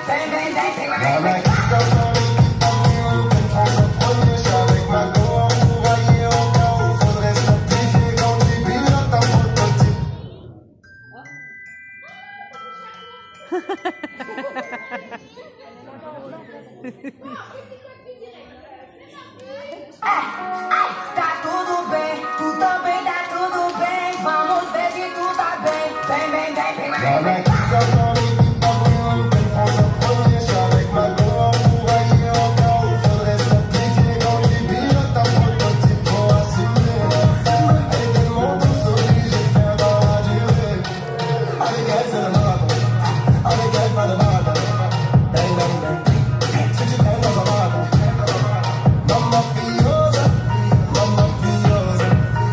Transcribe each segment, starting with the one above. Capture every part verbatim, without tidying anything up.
Vem, vem, vem, vem, vem, Y'a vem. qui s'abonne, qui t'ennuie, qui prend son premier chat avec ma go en fourraillé au cas où faudrait certifier quand tu pilotes un prototype. Tá tudo bem, tu também tá tudo bem. Vamos ver se tu tá bem. Vem, vem, vem, vem, vem. Y'a qui s'abonne, qui t'ennuie, qui prend son premier chat avec ma go en fourraillé au cas où faudrait certifier quand tu pilotes un prototype. Faut assumer, elle est tellement douce, obligée de faire dans la durée. Avec elle c'est le marathon, avec elle pas de marathon. Bang, bang, bang. Si tu traînes dans un marathon, mamma fiosa, mamma fiosa,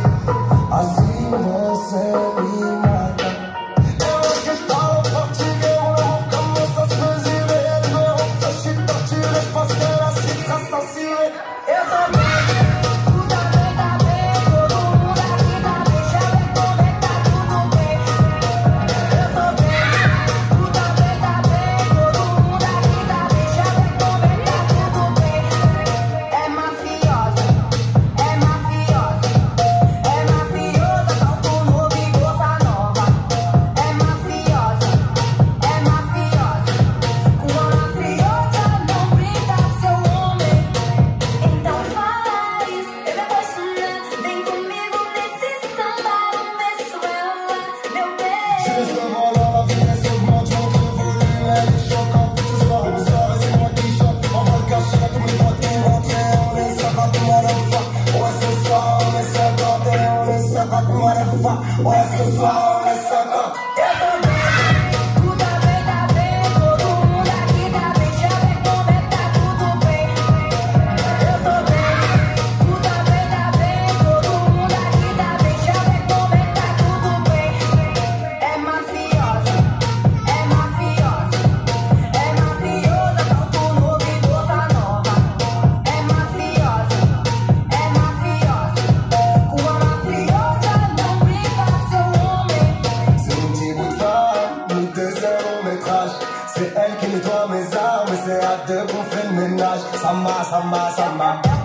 assim você me mata. Eu acho que falo português, como essas coisas me reflexem, torturas, parce que la cible assassine. Eu tô bem, tu também tá bem. Todo mundo aqui tá bem. Deixa eu ver como é que tá tudo bem. Eu tô bem, tu também tá bem. Todo mundo aqui tá bem. Deixa eu ver como é que tá tudo bem. É mafiosa, é mafiosa, é mafiosa. Salto novo e bossa nova. É mafiosa, é mafiosa. Com a mafiosa não brinca seu homem. Então faz, eu me apaixonar. Vem comigo nesse samba. Um beijo ela, meu Je laisse bem. le volant, la vitesse augmente, monte le volume, elle est choquante. Ce soir, on sort et c'est moi qui choque. Envoie le cachet à tous mes potes qui rentrent et on est cinquante motherfuckers. Ouais, ce soir, on est cinquante et on est cinquante motherfuckers. Ouais, ce soir, on est cinquante. Eu tô bem, tu também tá bem. Todo mundo aqui tá bem. Deixa eu ver como é que tá tudo bem. Eu tô bem, tu também tá bem. Todo mundo aqui tá bem. Deixa eu ver como é que tá tudo bem. É mafiosa, é mafiosa, é mafiosa. Salto novo e bossa nova. É mafiosa, é mafiosa. Com a mafiosa não brinca seu homem. C'est mon petit bout de femme, nous deux c'est long métrage. C'est elle qui nettoie mes armes et c'est à deux qu'on fait le ménage. Ça m'a, ça m'a, ça m'a.